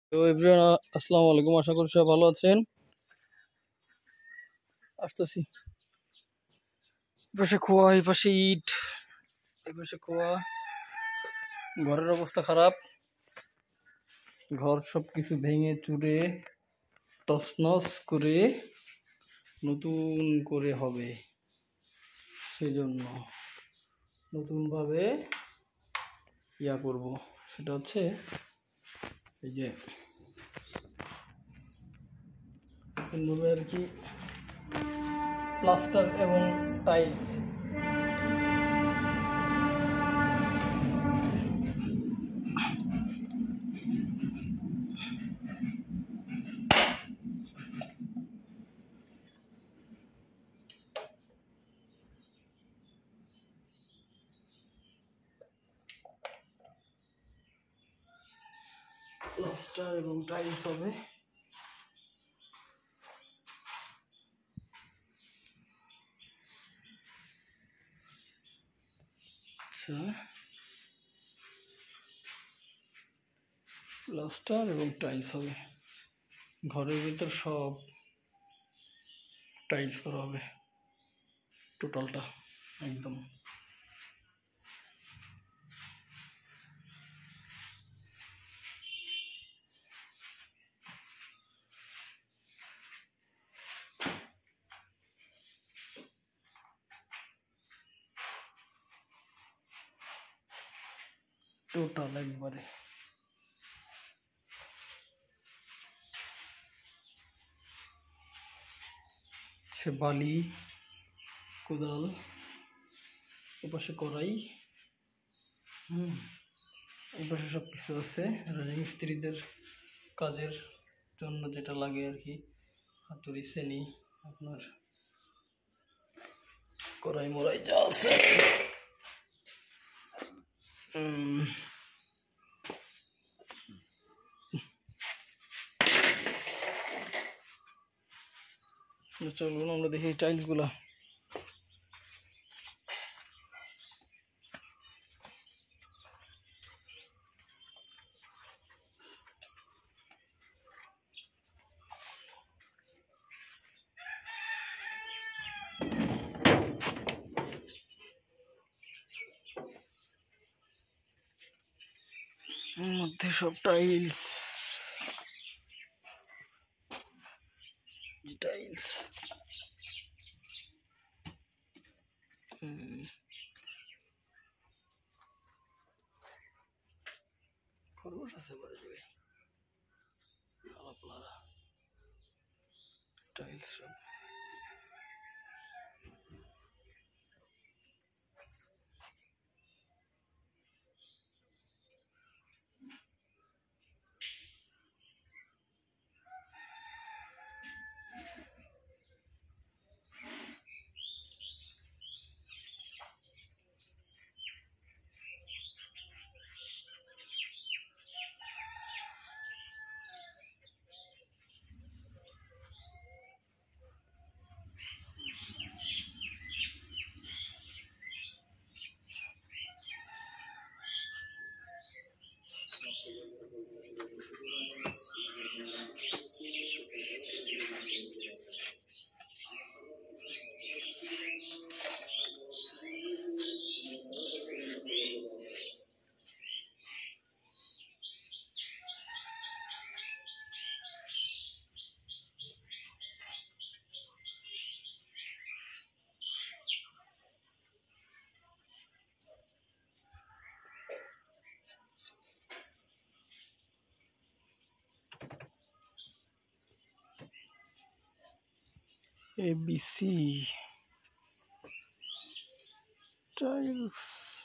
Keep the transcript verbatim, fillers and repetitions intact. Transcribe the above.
তো এভরিওয়ান, আসসালামু আলাইকুম। আশা করি সবাই ভালো আছেন। আসতেছি। পাশে খোয়া, এই পাশে ইট, এই পাশে খোয়া। ঘরের অবস্থা খারাপ। ঘর সব কিছু ভেঙে চুরে তছনছ করে নতুন করে হবে। সেজন্য নতুনভাবে ইয়া করব। সেটা হচ্ছে এই যে নতুনভাবে আর কি প্লাস্টার এবং টাইলস। প্লাস্টার এবং টাইলস হবে। আচ্ছা, প্লাস্টার এবং টাইলস হবে। ঘরের ভিতর সব টাইলস করা হবে, টোটালটা একদম। টোটাল একবারে। সে বালি, কোদাল, এপাশে কড়াই, হুম, এপাশে সব কিছু আছে। রাজমিস্ত্রিদের কাজের জন্য যেটা লাগে আর কি, হাতুড়ি, শ্রেণী, আপনার কড়াই মড়াই যা আছে। চলুন আমরা দেখি টাইলস গুলা। মধ্যে সব টাইলস টাইলস খরগোশ আছে বাড়ি যাবে। টাইলস সব এবিসি টাইলস।